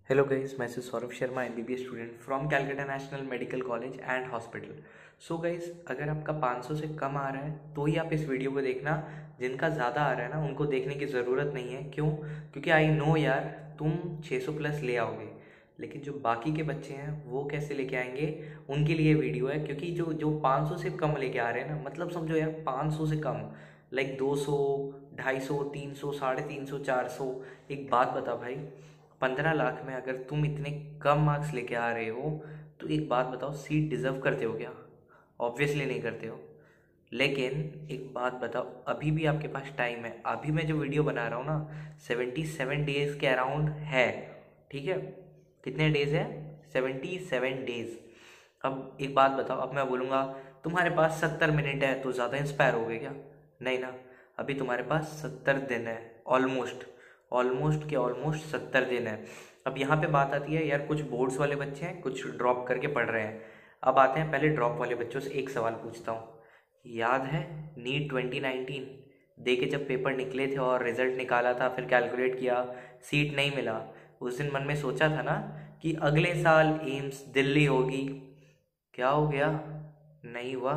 Hello guys, मैं Saurabh Sharma MBBS student from Calcutta national medical college and hospital. So guys, अगर आपका 500 से कम आ रहा है तो ही आप इस वीडियो को देखना। जिनका ज़्यादा आ रहा है ना, उनको देखने की ज़रूरत नहीं है। क्यों? क्योंकि आई नो यार, तुम 600 प्लस ले आओगे, लेकिन जो बाकी के बच्चे हैं वो कैसे लेके आएंगे, उनके लिए वीडियो है। क्योंकि जो जो 500 से कम लेके आ रहे हैं ना, मतलब समझो यार 500 से कम लाइक 200, 250, 300, 350, 400। एक बात बता भाई, 15 लाख में अगर तुम इतने कम मार्क्स लेके आ रहे हो तो एक बात बताओ, सीट डिजर्व करते हो क्या? ऑब्वियसली नहीं करते हो। लेकिन एक बात बताओ, अभी भी आपके पास टाइम है। अभी मैं जो वीडियो बना रहा हूँ ना, 77 डेज के अराउंड है। ठीक है, कितने डेज है? 77 डेज। अब एक बात बताओ, अब मैं बोलूँगा तुम्हारे पास 70 मिनट है तो ज़्यादा इंस्पायर हो गए क्या? नहीं ना। अभी तुम्हारे पास 70 दिन है, ऑलमोस्ट ऑलमोस्ट के ऑलमोस्ट 70 दिन है। अब यहाँ पे बात आती है यार, कुछ बोर्ड्स वाले बच्चे हैं, कुछ ड्रॉप करके पढ़ रहे हैं। अब आते हैं, पहले ड्रॉप वाले बच्चों से एक सवाल पूछता हूँ। याद है नीट 2019 दे के जब पेपर निकले थे और रिजल्ट निकाला था, फिर कैलकुलेट किया, सीट नहीं मिला। उस दिन मन में सोचा था ना कि अगले साल एम्स दिल्ली होगी। क्या हो गया? नहीं हुआ।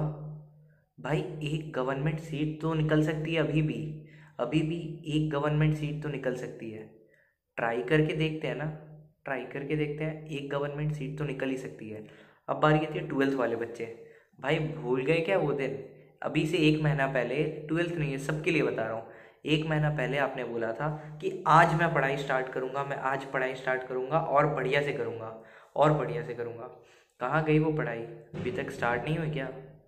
भाई एक गवर्नमेंट सीट तो निकल सकती है अभी भी। अभी भी एक गवर्नमेंट सीट तो निकल सकती है। ट्राई करके देखते हैं ना, ट्राई करके देखते हैं, एक गवर्नमेंट सीट तो निकल ही सकती है। अब बारी आती है ट्वेल्थ वाले बच्चे। भाई भूल गए क्या वो दिन? अभी से एक महीना पहले, ट्वेल्थ नहीं है, सबके लिए बता रहा हूँ, एक महीना पहले आपने बोला था कि आज मैं पढ़ाई स्टार्ट करूँगा, मैं आज पढ़ाई स्टार्ट करूँगा और बढ़िया से करूँगा, और बढ़िया से करूँगा। कहाँ गई वो पढ़ाई? अभी तक स्टार्ट नहीं हुई क्या?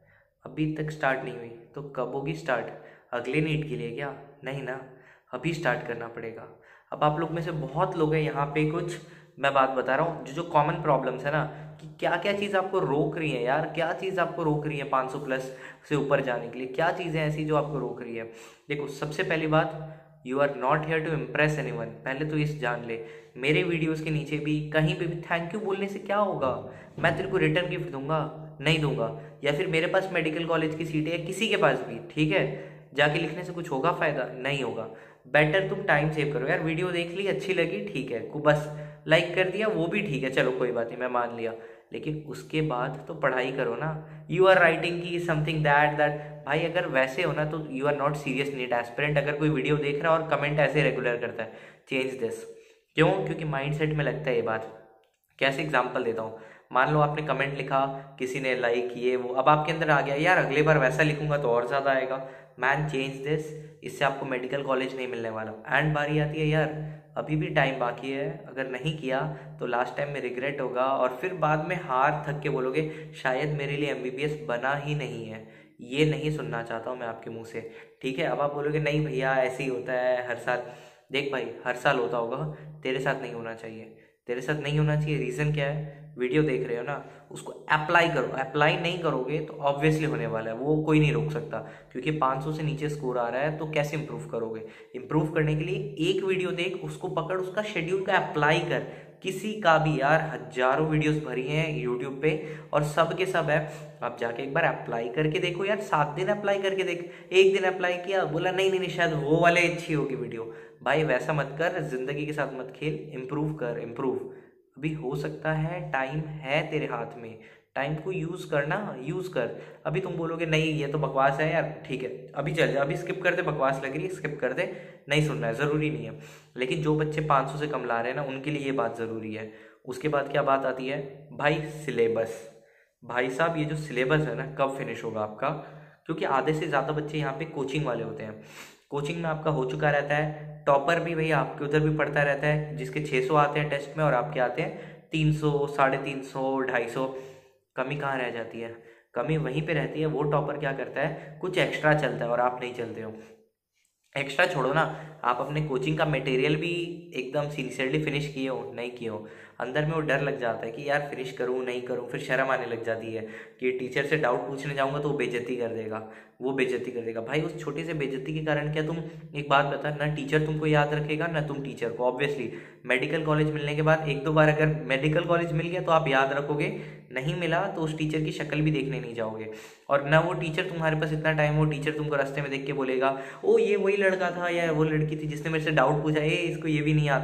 अभी तक स्टार्ट नहीं हुई तो कब होगी स्टार्ट? अगले नीट के लिए क्या? नहीं ना, अभी स्टार्ट करना पड़ेगा। अब आप लोग में से बहुत लोग हैं यहाँ पे, कुछ मैं बात बता रहा हूँ जो जो कॉमन प्रॉब्लम्स है ना, कि क्या क्या चीज़ आपको रोक रही है यार, क्या चीज़ आपको रोक रही है 500 प्लस से ऊपर जाने के लिए? क्या चीज़ें ऐसी जो आपको रोक रही है? देखो, सबसे पहली बात, you are not here to impress anyone. पहले तो इस जान ले, मेरे वीडियोस के नीचे भी कहीं पे भी थैंक यू बोलने से क्या होगा? मैं तेरे को रिटर्न गिफ्ट दूंगा? नहीं दूंगा। या फिर मेरे पास मेडिकल कॉलेज की सीटें है, किसी के पास भी, ठीक है, जाके लिखने से कुछ होगा फायदा? नहीं होगा। बेटर तुम टाइम सेव करो यार। वीडियो देख ली, अच्छी लगी, ठीक है, को बस लाइक कर दिया, वो भी ठीक है, चलो कोई बात नहीं, मैं मान लिया। लेकिन उसके बाद तो पढ़ाई करो ना। यू आर राइटिंग की समथिंग दैट दैट भाई, अगर वैसे हो ना तो you are not serious NEET aspirant. अगर कोई वीडियो देख रहा है और कमेंट ऐसे रेगुलर करता है, चेंज दिस। क्यों? क्योंकि माइंड सेट में लगता है ये बात। कैसे एग्जाम्पल देता हूँ, मान लो आपने कमेंट लिखा, किसी ने लाइक किए, वो अब आपके अंदर आ गया यार, अगले बार वैसा लिखूंगा तो और ज़्यादा आएगा। Man, change this. इससे आपको मेडिकल कॉलेज नहीं मिलने वाला। एंड बारी आती है यार, अभी भी टाइम बाकी है, अगर नहीं किया तो लास्ट टाइम में रिग्रेट होगा और फिर बाद में हार थक के बोलोगे शायद मेरे लिए एमबीबीएस बना ही नहीं है। ये नहीं सुनना चाहता हूँ मैं आपके मुंह से। ठीक है, अब आप बोलोगे नहीं भैया ऐसे ही होता है हर साल। देख भाई, हर साल होता होगा, तेरे साथ नहीं होना चाहिए। तेरे साथ नहीं होना चाहिए, रीज़न क्या है? वीडियो देख रहे हो ना, उसको अप्लाई करो। अप्लाई नहीं करोगे तो ऑब्वियसली होने वाला है, वो कोई नहीं रोक सकता। क्योंकि 500 से नीचे स्कोर आ रहा है तो कैसे इंप्रूव करोगे? इंप्रूव करने के लिए एक वीडियो देख, उसको पकड़, उसका शेड्यूल का अप्लाई कर। किसी का भी यार, हजारों वीडियोस भरी हैं यूट्यूब पे और सब के सब है। आप जाके एक बार अप्लाई करके देखो यार, 7 दिन अप्लाई करके देख। एक दिन अप्लाई किया, बोला नहीं नहीं नहीं, शायद वो वाले अच्छी होगी वीडियो। भाई वैसा मत कर, जिंदगी के साथ मत खेल, इम्प्रूव कर, इम्प्रूव। अभी हो सकता है, टाइम है तेरे हाथ में, टाइम को यूज करना, यूज कर। अभी तुम बोलोगे नहीं ये तो बकवास है यार, ठीक है, अभी चल जा, अभी स्किप कर दे, बकवास लग रही है, स्किप कर दे, नहीं सुनना है, जरूरी नहीं है। लेकिन जो बच्चे 500 से कम ला रहे हैं ना, उनके लिए ये बात जरूरी है। उसके बाद क्या बात आती है भाई? सिलेबस। भाई साहब, ये जो सिलेबस है ना, कब फिनिश होगा आपका? क्योंकि आधे से ज़्यादा बच्चे यहाँ पे कोचिंग वाले होते हैं। कोचिंग में आपका हो चुका रहता है, टॉपर भी भैया आपके उधर भी पढ़ता रहता है, जिसके 600 आते हैं टेस्ट में और आपके आते हैं 300, 350, 250। कमी कहाँ रह जाती है? कमी वहीं पे रहती है, वो टॉपर क्या करता है, कुछ एक्स्ट्रा चलता है और आप नहीं चलते हो। एक्स्ट्रा छोड़ो ना, आप अपने कोचिंग का मटेरियल भी एकदम सिंसियरली फिनिश किए हो, नहीं किए हो, अंदर में वो डर लग जाता है कि यार फिनिश करूँ नहीं करूँ, फिर शर्म आने लग जाती है कि टीचर से डाउट पूछने जाऊंगा तो वो बेइज्जती कर देगा, वो बेइज्जती कर देगा। भाई उस छोटे से बेइज्जती के कारण क्या तुम, एक बात बता, ना टीचर तुमको याद रखेगा ना तुम टीचर को। ऑब्वियसली मेडिकल कॉलेज मिलने के बाद एक दो बार अगर मेडिकल कॉलेज मिल गया तो आप याद रखोगे, नहीं मिला तो उस टीचर की शक्ल भी देखने नहीं जाओगे। और ना वो टीचर तुम्हारे पास इतना टाइम, वो टीचर तुमको रास्ते में देख के बोलेगा ओ ये वही लड़का था या वो लड़की थी जिसने मेरे से डाउट पूछा, ए इसको ये भी नहीं आता।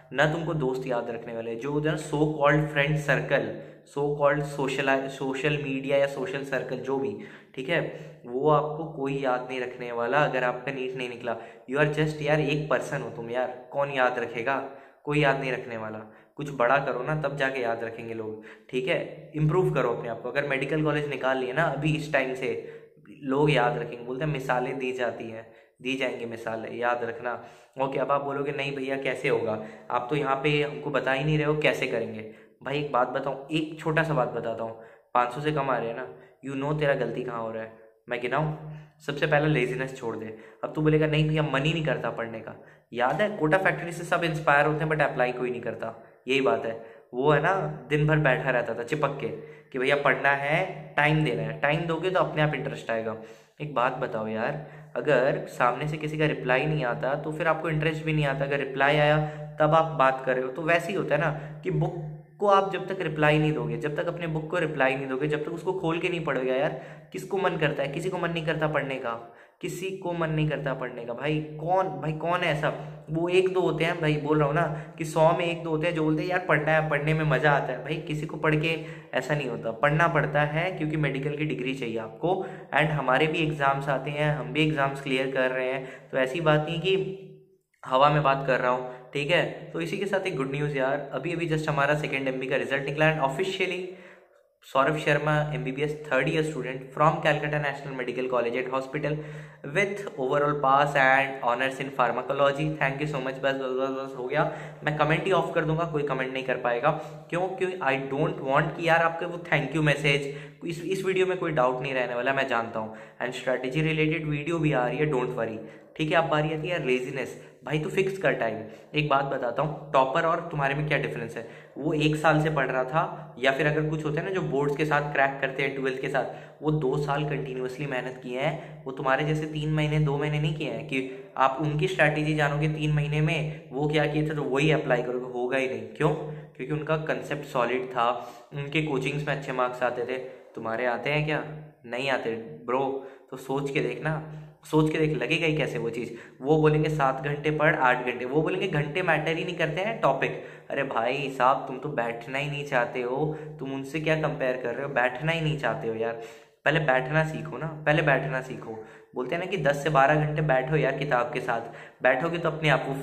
ना तुमको दोस्त याद रखने वाले, जो उधर so called friend circle, so called social media या सोशल सर्कल जो भी, ठीक है, वो आपको कोई याद नहीं रखने वाला अगर आपका नीट नहीं निकला। यू आर जस्ट यार एक पर्सन हो तुम यार, कौन याद रखेगा, कोई याद नहीं रखने वाला। कुछ बड़ा करो ना तब जाके याद रखेंगे लोग, ठीक है। इम्प्रूव करो अपने आप को। अगर मेडिकल कॉलेज निकाल लिए ना अभी इस टाइम से, लोग याद रखेंगे। बोलते हैं मिसालें दी जाती हैं, दी जाएंगी मिसालें, याद रखना। ओके, अब आप बोलोगे नहीं भैया कैसे होगा, आप तो यहाँ पे हमको बता ही नहीं रहे हो कैसे करेंगे। भाई एक बात बताऊँ, एक छोटा सा बात बताता हूँ। 500 से कम आ रहे हैं ना, यू नो तेरा गलती कहाँ हो रहा है। मैं गिनाऊँ? सबसे पहले लेजीनेस छोड़ दे। अब तू बोलेगा नहीं भैया मन ही नहीं करता पढ़ने का। याद है कोटा फैक्ट्री से सब इंस्पायर होते हैं बट अप्लाई कोई नहीं करता, यही बात है। वो है ना दिन भर बैठा रहता था चिपक के कि भैया पढ़ना है, टाइम देना है, टाइम दोगे तो अपने आप इंटरेस्ट आएगा। एक बात बताओ यार, अगर सामने से किसी का रिप्लाई नहीं आता तो फिर आपको इंटरेस्ट भी नहीं आता। अगर रिप्लाई आया तब आप बात कर रहे हो, तो वैसे ही होता है ना कि बुक को आप जब तक रिप्लाई नहीं दोगे, जब तक अपने बुक को रिप्लाई नहीं दोगे, जब तक उसको खोल के नहीं पढ़ोगे यार, किसको मन करता है? किसी को मन नहीं करता पढ़ने का, किसी को मन नहीं करता पढ़ने का। भाई कौन है ऐसा? वो एक दो होते हैं भाई, बोल रहा हूँ ना कि 100 में एक दो होते हैं जो बोलते हैं यार पढ़ना है, पढ़ने में मजा आता है। भाई किसी को पढ़ के ऐसा नहीं होता, पढ़ना पड़ता है क्योंकि मेडिकल की डिग्री चाहिए आपको। एंड हमारे भी एग्जाम्स आते हैं, हम भी एग्जाम्स क्लियर कर रहे हैं, तो ऐसी बात नहीं कि हवा में बात कर रहा हूँ, ठीक है। तो इसी के साथ एक गुड न्यूज़ यार, अभी अभी जस्ट हमारा सेकेंड MB का रिजल्ट निकला and officially Saurabh Sharma MBBS third year student from Calcutta national medical college and hospital with overall pass and honours in pharmacology. Thank you so much. बस हो गया। मैं कमेंट ही ऑफ कर दूंगा, कोई कमेंट नहीं कर पाएगा। क्यों? क्योंकि आई डोंट वांट कि यार आपके वो थैंक यू मैसेज, इस वीडियो में कोई डाउट नहीं रहने वाला, मैं जानता हूँ। एंड स्ट्रैटेजी रिलेटेड वीडियो भी आ रही है, डोंट वरी, ठीक है। अब बारी आती है लेजीनेस। भाई तू फिक्स कर टाइम। एक बात बताता हूँ, टॉपर और तुम्हारे में क्या डिफरेंस है? वो 1 साल से पढ़ रहा था, या फिर अगर कुछ होता है ना जो बोर्ड्स के साथ क्रैक करते हैं 12th के साथ, वो 2 साल कंटिन्यूअसली मेहनत किए हैं। वो तुम्हारे जैसे 3 महीने 2 महीने नहीं किए हैं कि आप उनकी स्ट्रैटेजी जानोगे 3 महीने में वो क्या किए थे तो वही अप्लाई करोगे, होगा ही नहीं। क्यों? क्योंकि उनका कंसेप्ट सॉलिड था, उनके कोचिंग्स में अच्छे मार्क्स आते थे। तुम्हारे आते हैं क्या? नहीं आते ब्रो। तो सोच के देखना, सोच के देख, लगेगा ही कैसे वो चीज़। वो बोलेंगे 7 घंटे पढ़, 8 घंटे, वो बोलेंगे घंटे मैटर ही नहीं करते हैं, टॉपिक। अरे भाई साहब तुम तो बैठना ही नहीं चाहते हो, तुम उनसे क्या कंपेयर कर रहे हो? बैठना ही नहीं चाहते हो यार। पहले बैठना सीखो ना, पहले बैठना सीखो। बोलते हैं ना कि 10 से 12 घंटे बैठो यार किताब के साथ। बैठोगे तो अपने आप वो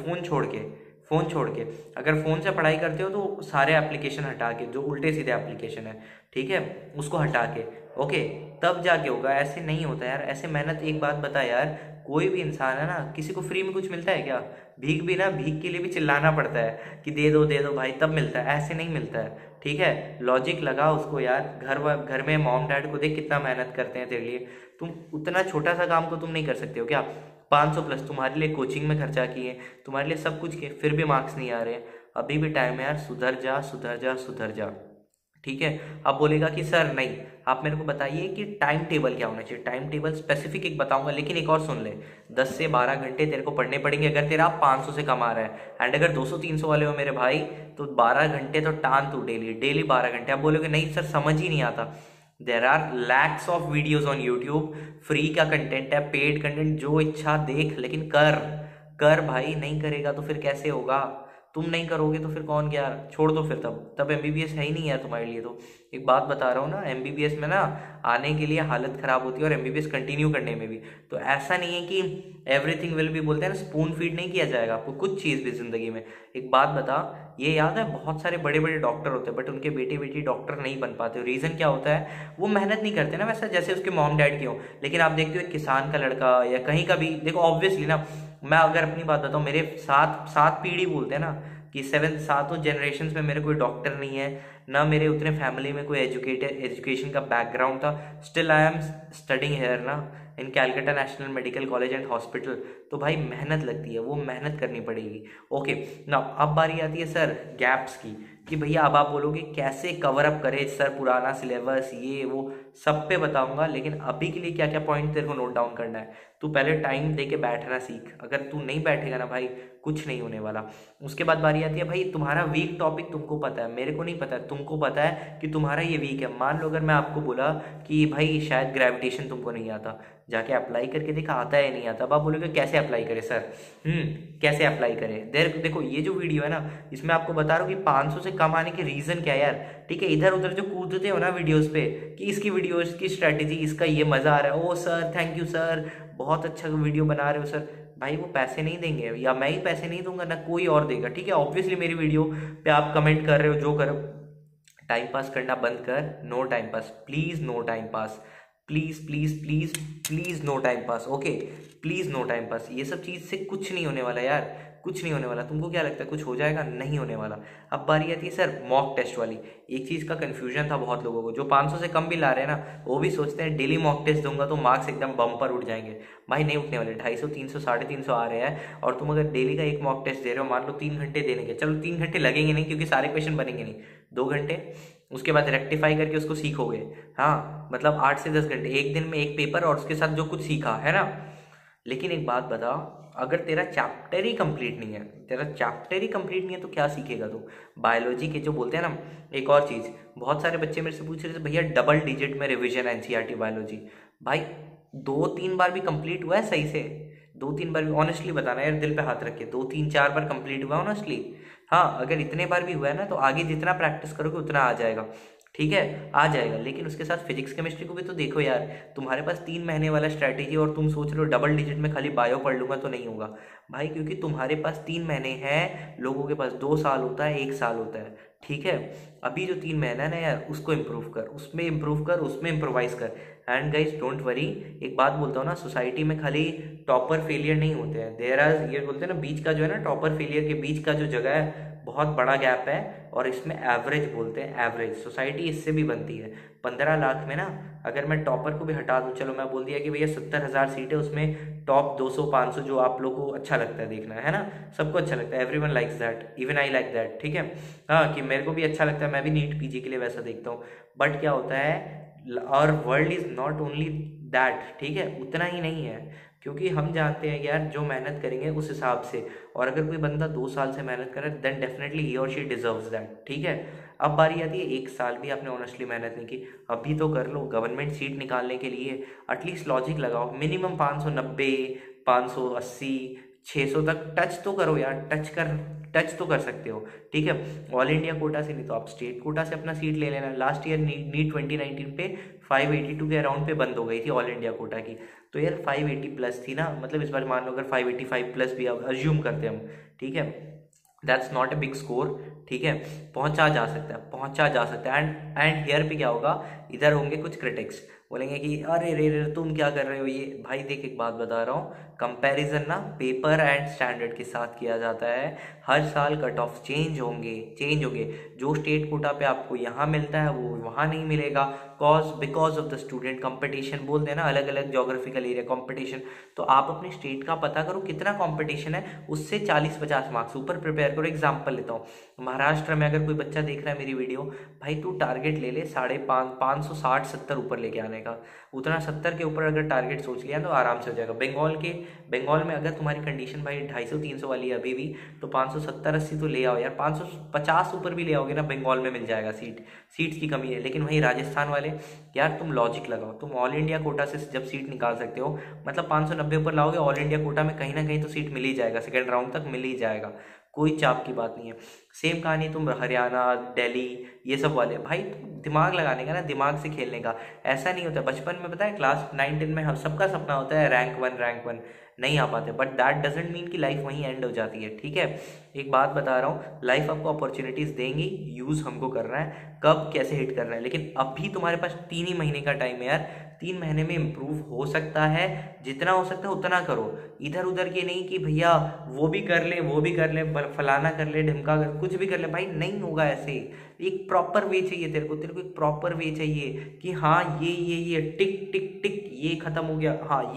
फ़ोन छोड़ के अगर फ़ोन से पढ़ाई करते हो तो सारे एप्लीकेशन हटा के, जो उल्टे सीधे एप्लीकेशन है, ठीक है, उसको हटा के, ओके, तब जाके होगा। ऐसे नहीं होता यार, ऐसे मेहनत। एक बात बता यार, कोई भी इंसान है ना, किसी को फ्री में कुछ मिलता है क्या? भीख भी ना, भीख के लिए भी चिल्लाना पड़ता है कि दे दो भाई, तब मिलता है, ऐसे नहीं मिलता है, ठीक है। लॉजिक लगा उसको यार। घर में मॉम डैड को देख कितना मेहनत करते हैं तेरे लिए। तुम उतना छोटा सा काम को तुम नहीं कर सकते हो क्या? 500 प्लस तुम्हारे लिए कोचिंग में खर्चा किए, तुम्हारे लिए सब कुछ किए, फिर भी मार्क्स नहीं आ रहे। अभी भी टाइम है यार, सुधर जा सुधर जा सुधर जा, ठीक है। अब बोलेगा कि सर नहीं, आप मेरे को बताइए कि टाइम टेबल क्या होना चाहिए। टाइम टेबल स्पेसिफिक एक बताऊंगा, लेकिन एक और सुन ले, 10 से 12 घंटे तेरे को पढ़ने पड़ेंगे अगर तेरा 500 से कम आ रहा है। एंड अगर 200-300 वाले हो मेरे भाई तो 12 घंटे तो टान तू, डेली 12 घंटे। आप बोलोगे नहीं सर समझ ही नहीं आता। There are lakhs of videos on YouTube, free का कंटेंट है, पेड कंटेंट, जो इच्छा देख, लेकिन कर भाई। नहीं करेगा तो फिर कैसे होगा? तुम नहीं करोगे तो फिर कौन? क्या छोड़ दो फिर, तब MBBS है ही नहीं यार तुम्हारे लिए। तो एक बात बता रहा हूँ ना, MBBS में ना आने के लिए हालत खराब होती है और MBBS कंटिन्यू करने में भी। तो ऐसा नहीं है कि एवरीथिंग विल भी, बोलते हैं ना, स्पून फीड नहीं किया जाएगा आपको कुछ चीज़ भी जिंदगी में। एक बात बता, ये याद है बहुत सारे बड़े बड़े डॉक्टर होते हैं बट उनके बेटे बेटी डॉक्टर नहीं बन पाते। रीज़न क्या होता है? वो मेहनत नहीं करते ना वैसा जैसे उसके मॉम डैड के हो। लेकिन आप देखते हो एक किसान का लड़का या कहीं का भी, देखो ऑब्वियसली ना, मैं अगर अपनी बात बताऊँ, मेरे सात पीढ़ी बोलते हैं ना कि 7 जनरेशन में मेरे कोई डॉक्टर नहीं है ना, मेरे उतने फैमिली में कोई एजुकेशन का बैकग्राउंड था। Still I am studying here ना in Calcutta national medical college and hospital. तो भाई मेहनत लगती है, वो मेहनत करनी पड़ेगी। ओके ना, अब बारी आती है सर गैप्स की, कि भैया अब आप बोलोगे कैसे कवर अप करे सर पुराना सिलेबस, ये वो सब पे बताऊंगा। लेकिन अभी के लिए क्या क्या पॉइंट तेरे को नोट डाउन करना है, तू पहले टाइम दे के बैठना सीख। अगर तू नहीं बैठेगा ना भाई, कुछ नहीं होने वाला। उसके बाद बारी आती है भाई, तुम्हारा वीक टॉपिक तुमको पता है, मेरे को नहीं पता है, तुमको पता है कि तुम्हारा ये वीक है। मान लो अगर मैं आपको बोला कि भाई शायद ग्रेविटेशन तुमको नहीं आता, जाके अप्लाई करके देखा आता है नहीं आता, अब आप बोलोगे कैसे अप्लाई करे सर, कैसे अप्लाई करें। देखो ये जो वीडियो है ना, इसमें आपको बता रहा हूँ कि 500 से कम आने के रीज़न क्या है यार। ठीक है, इधर उधर जो कूदते हो ना वीडियोस पे कि इसकी वीडियो, इसकी स्ट्रैटेजी, इसका ये मज़ा आ रहा है, oh sir thank you sir, बहुत अच्छा वीडियो बना रहे हो सर, भाई वो पैसे नहीं देंगे, या मैं ही पैसे नहीं दूंगा ना कोई और देगा। ठीक है, ऑब्वियसली मेरी वीडियो पे आप कमेंट कर रहे हो, जो करो, टाइम पास करना बंद कर, no time pass please, no time pass please please please please, no time pass, okay please no time pass. ये सब चीज़ से कुछ नहीं होने वाला यार, कुछ नहीं होने वाला। तुमको क्या लगता है कुछ हो जाएगा? नहीं होने वाला। अब बारी आती है सर मॉक टेस्ट वाली। एक चीज़ का कन्फ्यूजन था बहुत लोगों को, जो 500 से कम भी ला रहे हैं ना, वो भी सोचते हैं डेली मॉक टेस्ट दूंगा तो मार्क्स एकदम बम्पर उठ जाएंगे। भाई नहीं उठने वाले, 250, 300, 350 आ रहे हैं, और तुम अगर डेली का एक मॉक टेस्ट दे रहे हो, मान लो 3 घंटे देने के, चलो 3 घंटे लगेंगे नहीं क्योंकि सारे क्वेश्चन बनेंगे नहीं, 2 घंटे, उसके बाद रेक्टिफाई करके उसको सीखोगे। हाँ मतलब 8 से 10 घंटे, एक दिन में एक पेपर और उसके साथ जो कुछ सीखा है ना। लेकिन एक बात बता, अगर तेरा चैप्टर ही कंप्लीट नहीं है, तेरा चैप्टर ही कंप्लीट नहीं है तो क्या सीखेगा तू? बायोलॉजी के जो बोलते हैं ना, एक और चीज़, बहुत सारे बच्चे मेरे से पूछ रहे थे भैया डबल डिजिट में रिवीजन एनसीईआरटी बायोलॉजी। भाई 2-3 बार भी कंप्लीट हुआ है सही से? 2-3 बार भी ऑनेस्टली बताना यार, दिल पे हाथ रख के, 2-3-4 बार कंप्लीट हुआ ऑनेस्टली? हाँ अगर इतने बार भी हुआ है ना तो आगे जितना प्रैक्टिस करोगे उतना आ जाएगा। ठीक है आ जाएगा, लेकिन उसके साथ फिजिक्स केमिस्ट्री को भी तो देखो यार। तुम्हारे पास 3 महीने वाला स्ट्रैटेजी और तुम सोच रहे हो डबल डिजिट में खाली बायो पढ़ लूंगा तो नहीं होगा भाई, क्योंकि तुम्हारे पास 3 महीने हैं, लोगों के पास 2 साल होता है, 1 साल होता है। ठीक है, अभी जो 3 महीना है ना यार, उसको इम्प्रूव कर, उसमें इम्प्रूव कर, उसमें इम्प्रोवाइज कर। एंड गाइज डोंट वरी, एक बात बोलता हूँ ना, सोसाइटी में खाली टॉपर फेलियर नहीं होते हैं, देर आर, ये बोलते हैं ना बीच का जो है ना, टॉपर फेलियर के बीच का जो जगह है बहुत बड़ा गैप है, और इसमें एवरेज बोलते हैं, एवरेज सोसाइटी इससे भी बनती है। 15 लाख में ना अगर मैं टॉपर को भी हटा दूं, चलो मैं बोल दिया कि भैया 70,000 सीट है, उसमें टॉप 200-500 जो आप लोग को अच्छा लगता है देखना है ना, सबको अच्छा लगता है, everyone likes that, even I like that. ठीक है, हाँ कि मेरे को भी अच्छा लगता है, मैं भी नीट पीजी के लिए वैसा देखता हूँ। बट क्या होता है, और world is not only that. ठीक है, उतना ही नहीं है, क्योंकि हम जानते हैं कि यार जो मेहनत करेंगे उस हिसाब से, और अगर कोई बंदा 2 साल से मेहनत कर रहा है देन डेफिनेटली ही और शी डिजर्व्स दैट। ठीक है, अब बारी आती है 1 साल भी आपने ऑनेस्टली मेहनत नहीं की, अभी तो कर लो। गवर्नमेंट सीट निकालने के लिए एटलीस्ट लॉजिक लगाओ, मिनिमम 590, 580, 600 तक टच तो करो यार, टच तो कर सकते हो। ठीक है, ऑल इंडिया कोटा से नहीं तो आप स्टेट कोटा से अपना सीट ले लेना। लास्ट ईयर नीट 2019 पे 582 के अराउंड पे बंद हो गई थी ऑल इंडिया कोटा की, तो यार 580 प्लस थी ना, मतलब इस बार मान लो अगर 585 प्लस भी अब अज्यूम करते हम, ठीक है, that's not a big score. ठीक है, पहुंचा जा सकता है, पहुंचा जा सकता है। एंड हियर पे क्या होगा, इधर होंगे कुछ क्रिटिक्स, बोलेंगे कि अरे रे रे तुम क्या कर रहे हो ये। भाई देख एक बात बता रहा हूँ, कंपैरिजन ना पेपर एंड स्टैंडर्ड के साथ किया जाता है। हर साल कट ऑफ चेंज होंगे, जो स्टेट कोटा पे आपको यहाँ मिलता है वो वहाँ नहीं मिलेगा, because of the student competition, बोलते हैं ना अलग अलग जोग्राफिकल एरिया कंपटीशन। तो आप अपने स्टेट का पता करो कितना कंपटीशन है, उससे 40-50 मार्क्स ऊपर प्रिपेयर करो। एग्जाम्पल लेता हूँ, महाराष्ट्र में अगर कोई बच्चा देख रहा है मेरी वीडियो, भाई तू टारगेट ले ले 550-560-70 ऊपर लेके आने का, उतना 70 के ऊपर अगर टारगेट सोच लिया तो आराम से हो जाएगा। बंगाल में अगर तुम्हारी कंडीशन भाई 250-300 वाली है अभी भी, तो 570-80 तो ले आओ यार, 550 ऊपर भी ले आओगे ना, बंगाल में मिल जाएगा। सीट्स की कमी है। लेकिन वहीं राजस्थान वाले, यार तुम लॉजिक लगाओ, तुम ऑल इंडिया कोटा से जब सीट निकाल सकते हो, मतलब 590 ऊपर लाओगे, ऑल इंडिया कोटा में कहीं ना कहीं तो सीट मिल ही जाएगा, सेकेंड राउंड तक मिल ही जाएगा, कोई चाप की बात नहीं है। सेम कहानी तुम हरियाणा, दिल्ली, ये सब वाले, भाई दिमाग लगाने का ना, दिमाग से खेलने का। ऐसा नहीं होता, बचपन में पता है क्लास 9-10 में हम सबका सपना होता है रैंक वन, नहीं आ पाते, बट दैट डजेंट मीन कि लाइफ वहीं एंड हो जाती है। ठीक है, एक बात बता रहा हूँ, लाइफ आपको अपॉर्चुनिटीज देंगी, यूज हमको करना है, कब कैसे हिट करना है। लेकिन अभी तुम्हारे पास 3 ही महीने का टाइम है यार, 3 महीने में इम्प्रूव हो सकता है, जितना हो सकता है उतना करो। इधर उधर के नहीं कि भैया वो भी कर ले, फलाना कर ले, ढिमका कर, कुछ भी कर ले, भाई नहीं होगा ऐसे। एक प्रॉपर वे चाहिए तेरे को एक प्रॉपर वे चाहिए कि हाँ ये टिक टिक टिक ये खत्म हो गया, हाँ ये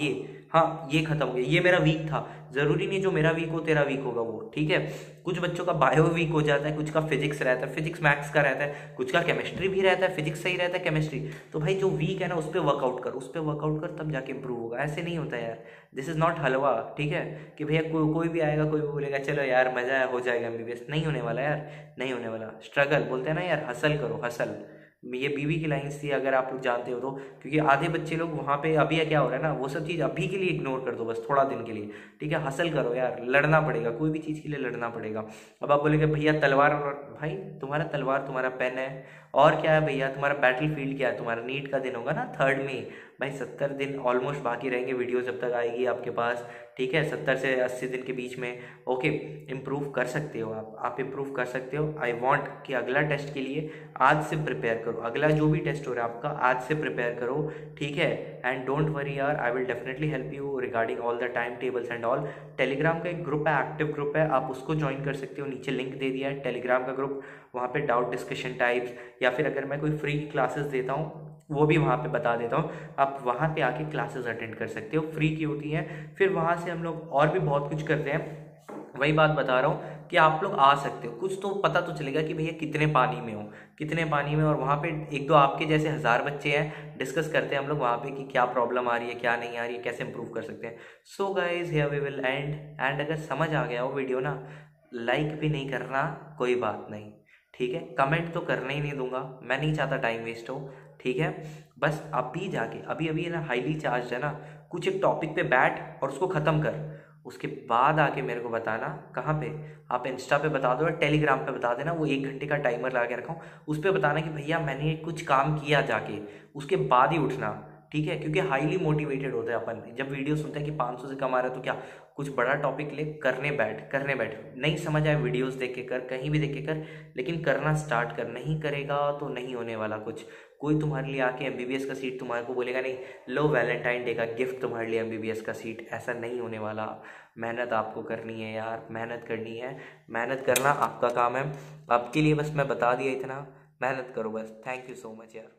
हाँ ये खत्म हो गया, ये मेरा वीक था। जरूरी नहीं जो मेरा वीक हो तेरा वीक होगा वो, ठीक है। कुछ बच्चों का बायो वीक हो जाता है, कुछ का फिजिक्स रहता है, फिजिक्स मैथ्स का रहता है, कुछ का केमिस्ट्री भी रहता है, फिजिक्स सही रहता है केमिस्ट्री। तो भाई जो वीक है ना उस पर वर्कआउट कर, उस पर वर्कआउट कर, तब जाके इंप्रूव होगा। ऐसे नहीं होता यार, दिस इज नॉट हलवा, ठीक है। कि भैया कोई भी आएगा, कोई भी बोलेगा चलो यार मजा है हो जाएगा एमबीबीएस, नहीं होने वाला यार, नहीं होने वाला। स्ट्रगल बोलते हैं ना यार, हसल करो हसल। ये बीवी की लाइन्स थी, अगर आप लोग जानते हो तो। क्योंकि आधे बच्चे लोग वहाँ पे अभी क्या हो रहा है ना, वो सब चीज़ अभी के लिए इग्नोर कर दो, बस थोड़ा दिन के लिए, ठीक है। हसल करो यार, लड़ना पड़ेगा, कोई भी चीज़ के लिए लड़ना पड़ेगा। अब आप बोलेंगे भैया तलवार, भाई तुम्हारा तलवार तुम्हारा पेन है, और क्या है भैया तुम्हारा बैटल फील्ड क्या है, तुम्हारा नीट का दिन होगा ना 3 मई। भाई 70 दिन ऑलमोस्ट बाकी रहेंगे, वीडियो जब तक आएगी आपके पास, ठीक है, 70 से 80 दिन के बीच में। ओके, इम्प्रूव कर सकते हो आप इम्प्रूव कर सकते हो। आई वांट कि अगला टेस्ट के लिए आज से प्रिपेयर करो, अगला जो भी टेस्ट हो रहा है आपका आज से प्रिपेयर करो, ठीक है। एंड डोंट वरी यार, I will definitely help you regarding all the time tables and all. Telegram का एक ग्रुप है, एक्टिव ग्रुप है, आप उसको ज्वाइन कर सकते हो, नीचे लिंक दे दिया है टेलीग्राम का ग्रुप। वहाँ पे डाउट डिस्कशन टाइप्स, या फिर अगर मैं कोई फ्री क्लासेस देता हूँ वो भी वहाँ पे बता देता हूँ, आप वहाँ पे आके क्लासेस अटेंड कर सकते हो, फ्री की होती हैं। फिर वहाँ से हम लोग और भी बहुत कुछ करते हैं। वही बात बता रहा हूँ कि आप लोग आ सकते हो, कुछ तो पता तो चलेगा कि भैया कितने पानी में हो, कितने पानी में। और वहाँ पे एक दो आपके जैसे 1000 बच्चे हैं, डिस्कस करते हैं हम लोग वहाँ पे कि क्या प्रॉब्लम आ रही है, क्या नहीं आ रही है, कैसे इंप्रूव कर सकते हैं। So guys here we will end अगर समझ आ गया वो वीडियो ना, लाइक भी नहीं करना कोई बात नहीं, ठीक है। कमेंट तो करने ही नहीं दूंगा, मैं नहीं चाहता टाइम वेस्ट हो, ठीक है। बस अभी जाके अभी अभी ना हाईली चार्ज है ना, कुछ एक टॉपिक पे बैठ और उसको ख़त्म कर, उसके बाद आके मेरे को बताना कहाँ पे। आप इंस्टा पे बता दो या टेलीग्राम पे बता देना, वो 1 घंटे का टाइमर लगा के रखा हूँ, उस पर बताना कि भैया मैंने कुछ काम किया जाके, उसके बाद ही उठना, ठीक है। क्योंकि हाईली मोटिवेटेड होता है अपन जब वीडियो सुनते हैं कि 500 से कम आ रहा है, तो क्या कुछ बड़ा टॉपिक ले, करने बैठ। नहीं समझ आए वीडियोस देख के कर, कहीं भी देख के कर, लेकिन करना स्टार्ट कर। नहीं करेगा तो नहीं होने वाला कुछ। कोई तुम्हारे लिए आके एमबीबीएस का सीट तुम्हारे को बोलेगा नहीं लो वैलेंटाइन डे का गिफ्ट तुम्हारे लिए एमबीबीएस का सीट, ऐसा नहीं होने वाला। मेहनत आपको करनी है यार, मेहनत करनी है, मेहनत करना आपका काम है। आपके लिए बस मैं बता दिया इतना, मेहनत करो बस। थैंक यू सो मच यार।